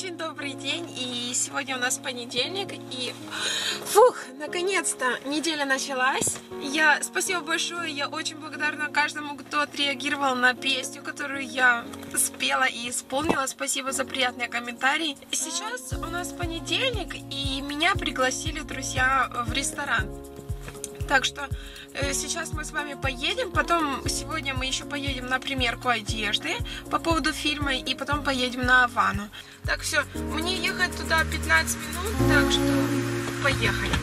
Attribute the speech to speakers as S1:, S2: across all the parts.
S1: Очень добрый день, и сегодня у нас понедельник, и наконец-то неделя началась. Спасибо большое, я очень благодарна каждому, кто отреагировал на песню, которую я спела и исполнила. Спасибо за приятные комментарии. Сейчас у нас понедельник, и меня пригласили друзья в ресторан. Так что сейчас мы с вами поедем, потом сегодня мы еще поедем на примерку одежды по поводу фильма, и потом поедем на Авану. Так, все, мне ехать туда 15 минут, так что поехали.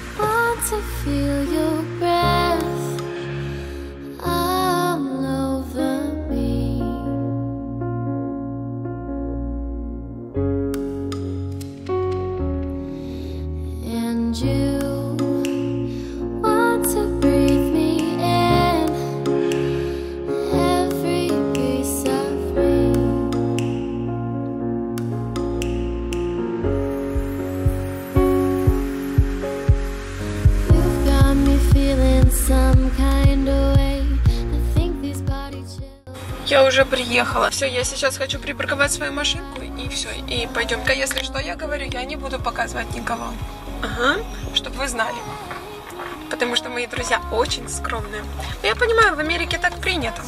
S1: Я уже приехала. Все, я сейчас хочу припарковать свою машинку и все. И пойдем-ка, если что, я говорю, я не буду показывать никого. Ага, чтобы вы знали. Потому что мои друзья очень скромные. Но я понимаю, в Америке так принято.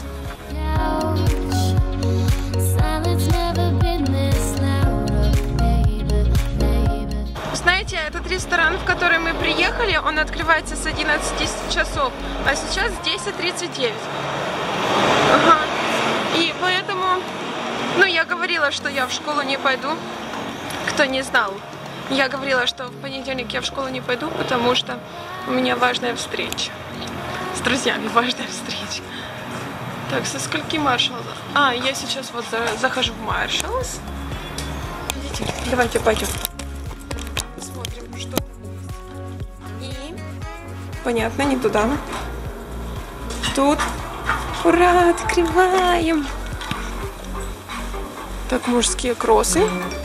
S1: Знаете, этот ресторан, в который мы приехали, он открывается с 11 часов, а сейчас 10:39. Ага. И поэтому, я говорила, что я в школу не пойду, кто не знал. Я говорила, что в понедельник я в школу не пойду, потому что у меня важная встреча. С друзьями важная встреча. Так, со скольки Marshalls? Я сейчас вот захожу в Marshalls. Видите? Давайте пойдем. Посмотрим, что там есть. И, понятно, не туда. Тут. Ура, открываем! Так, мужские кроссы.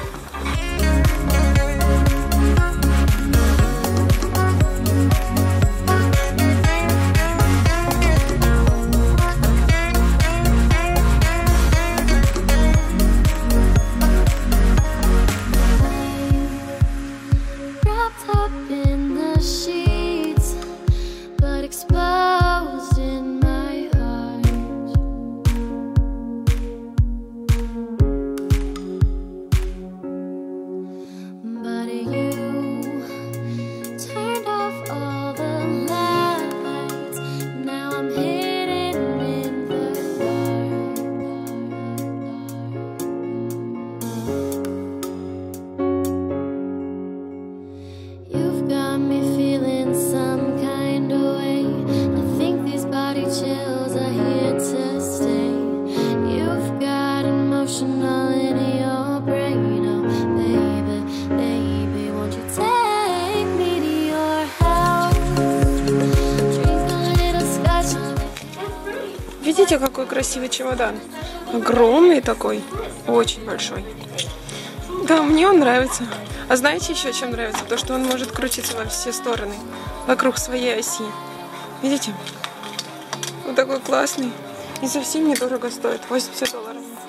S1: Видите, какой красивый чемодан? Огромный такой, очень большой. Да, мне он нравится. А знаете еще, чем нравится? То, что он может крутиться во все стороны, вокруг своей оси. Видите? Он такой классный. И совсем недорого стоит, $80.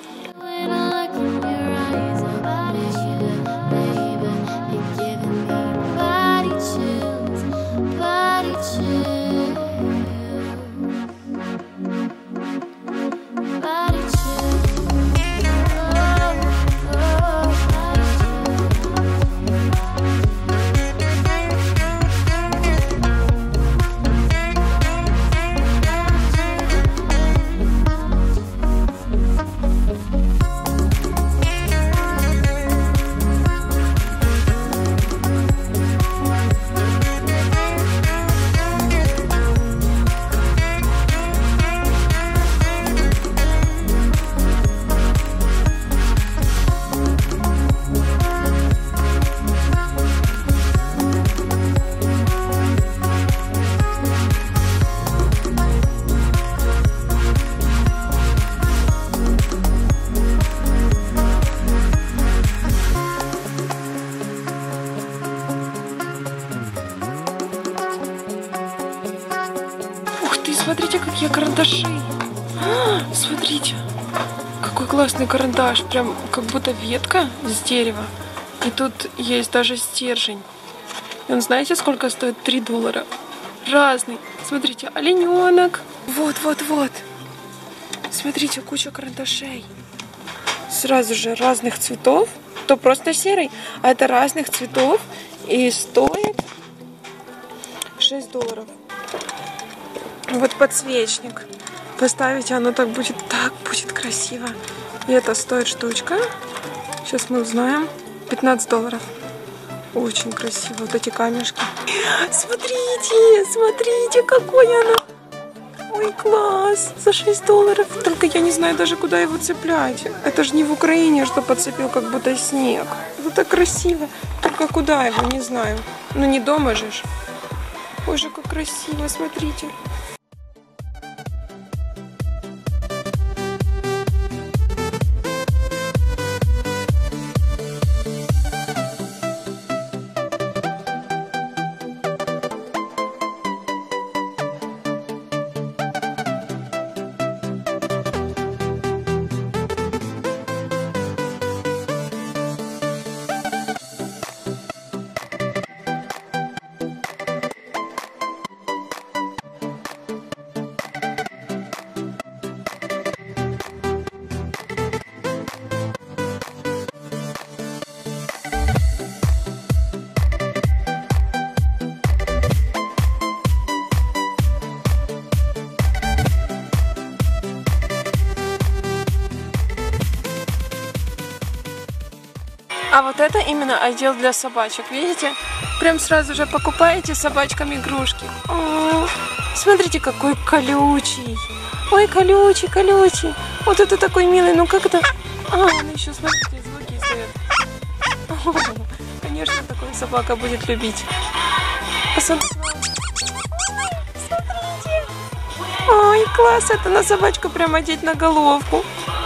S1: Смотрите, какие карандаши. Смотрите, какой классный карандаш. Прям как будто ветка с дерева. И тут есть даже стержень. И он, знаете, сколько стоит? $3. Разный. Смотрите, олененок. Вот. Смотрите, куча карандашей. Сразу же разных цветов. То просто серый, а это разных цветов. И стоит $6. Вот подсвечник. Поставить, оно так будет красиво. И это стоит штучка. Сейчас мы узнаем. $15. Очень красиво. Вот эти камешки. Смотрите, какой оно. Ой, класс. За $6. Только я не знаю даже, куда его цеплять. Это же не в Украине, что подцепил, как будто снег. Это так красиво. Только куда его, не знаю. Ну не дома же. Ой же, как красиво, смотрите. А вот это именно отдел для собачек, видите? Прям сразу же покупаете собачкам игрушки. О, смотрите, какой колючий. Ой, колючий. Вот это такой милый, ну как это... он еще, смотрите, звуки издает. Конечно, такую собака будет любить. Посмотрите. Ой, класс, это на собачку прям одеть на головку.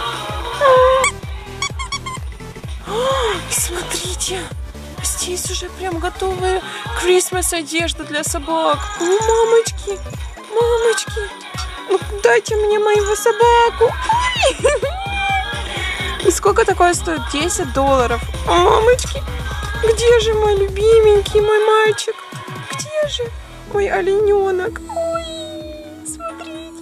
S1: Смотрите, здесь уже прям готовая Christmas одежда для собак. Мамочки, ну дайте мне моего собаку. И сколько такое стоит? $10. Мамочки, где же мой любименький, мой мальчик? Где же мой олененок? Ой, смотрите.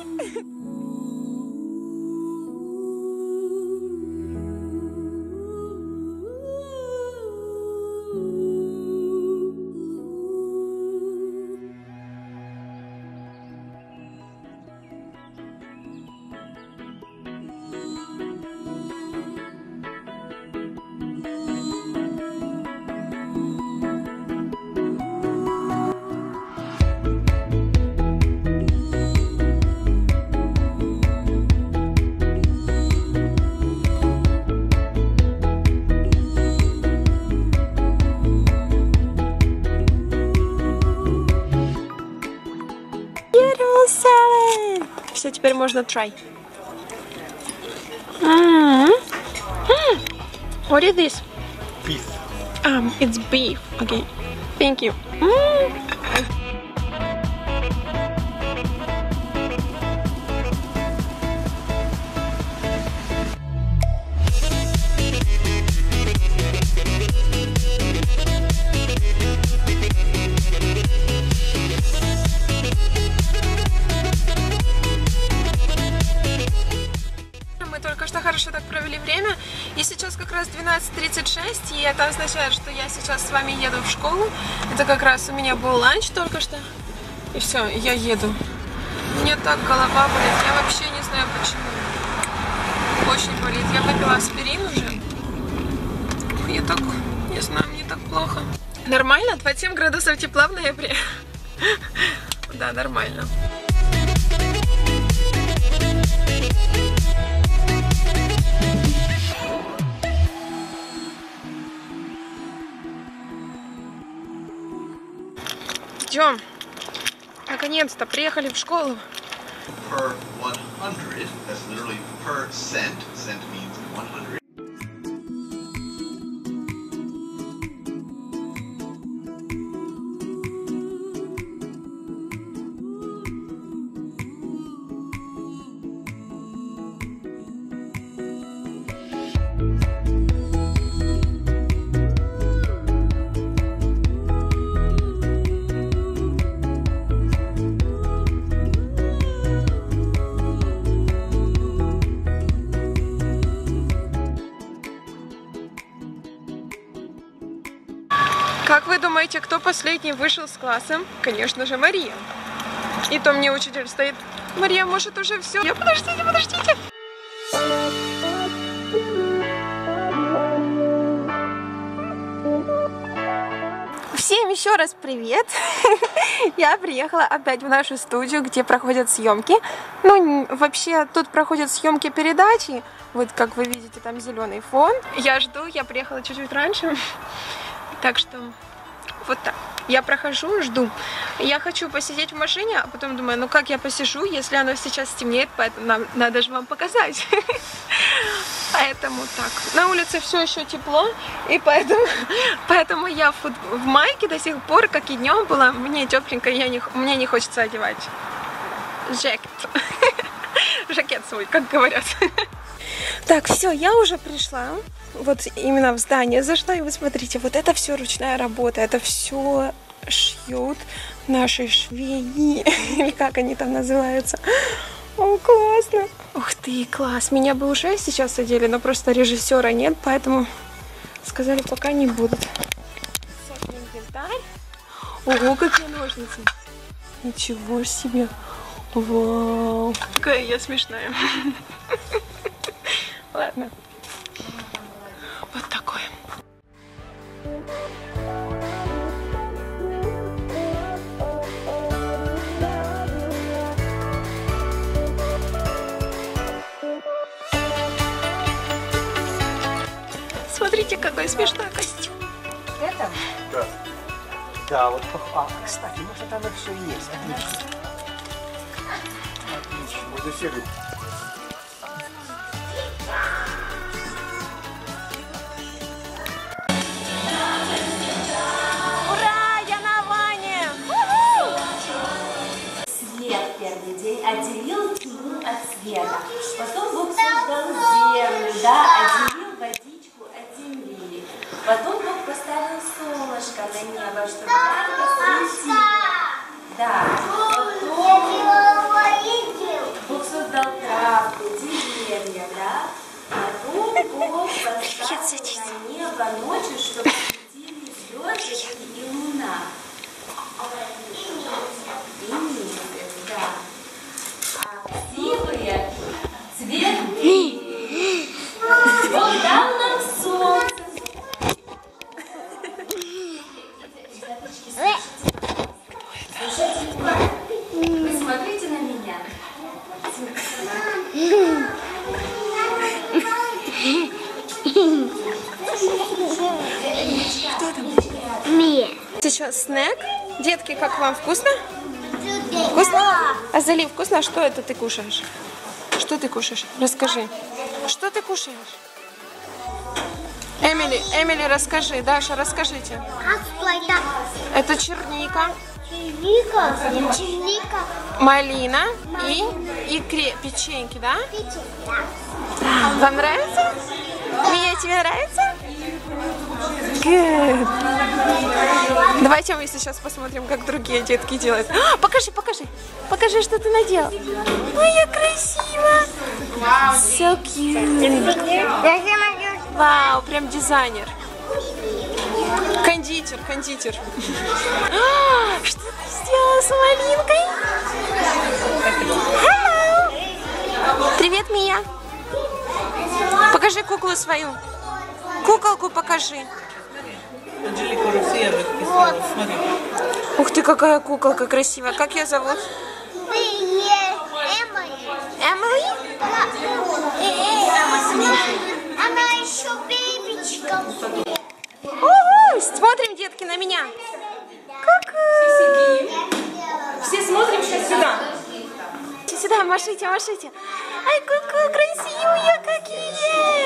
S1: Все, теперь можно try. What is this?
S2: Beef.
S1: It's beef. Okay, thank you. Хорошо так провели время. И сейчас как раз 12:36, и это означает, что я сейчас с вами еду в школу. Это как раз у меня был ланч только что. И все, я еду. Мне так голова болит, я вообще не знаю почему. Очень болит. Я выпила аспирин уже. Я так, не знаю, мне так плохо. Нормально? 27 градусов тепла в ноябре. Да, нормально. Идем. Наконец-то приехали в школу.
S2: Per 100, that's literally per cent. Cent means 100.
S1: Как вы думаете, кто последний вышел с класса? Конечно же, Мария. И то мне учитель стоит. Мария, может, уже все? Подождите, подождите. Всем еще раз привет! Я приехала опять в нашу студию, где проходят съемки. Ну, вообще, тут проходят съемки передачи. Вот, как вы видите, там зеленый фон. Я жду, я приехала чуть-чуть раньше. Так что, вот так. Я прохожу, жду. Я хочу посидеть в машине, а потом думаю, ну как я посижу, если оно сейчас стемнеет, поэтому надо же вам показать. Поэтому так. На улице все еще тепло, и поэтому я в майке до сих пор, как и днем была, мне тепленько, мне не хочется одевать жакет свой, как говорят. Так, все, я уже пришла. Вот именно в здание зашла, и вы смотрите, вот это все ручная работа, это все шьют наши швеи, или как они там называются. О, классно! Ух ты, класс! Меня бы уже сейчас одели, но просто режиссера нет, поэтому сказали, пока не будут. Всякий инвентарь. Ого, какие ножницы! Ничего себе! Вау! Какая я смешная. Ладно. Вот такое. Смотрите, какой смешной костюм.
S3: Это? Да. Да, вот. А, кстати, может, там и все есть. Отлично. Отлично. Вот и сели.
S4: Первый день отделил тьму от света. Потом Бог создал землю, да, отделил водичку от земли. Потом Бог поставил солнышко на небо, чтобы ярко светило. Да. Потом Бог создал травку, деревья, да. Потом Бог поставил на небо ночью, чтобы светили звезды и луна. И месяц. Да. А красивые цветы Бог дал нам солнце. Слушайте, вы смотрите на меня.
S1: Что там? Сейчас снэк. Детки, как вам, вкусно? Вкусно? Азали, вкусно? Что это ты кушаешь? Что ты кушаешь? Расскажи. Что ты кушаешь? Эмили, расскажи. Даша, расскажите. Это черника.
S5: Черника.
S1: Малина и печеньки, да? Вам нравится? Мия, тебе нравится? Good. Давайте мы сейчас посмотрим, как другие детки делают. Покажи, что ты надела. Моя красиво. So cute. Вау, прям дизайнер. Кондитер. Что ты сделала с малинкой? Hello. Привет, Мия. Покажи куклу свою. Куколку покажи. Ух ты, какая куколка красивая. Как ее зовут? Эмили?
S5: Она еще бебечка.
S1: Ого, смотрим, детки, на меня. Какая? Все смотрим сейчас сюда. Сюда, машите. Ай, какая красивая, какие!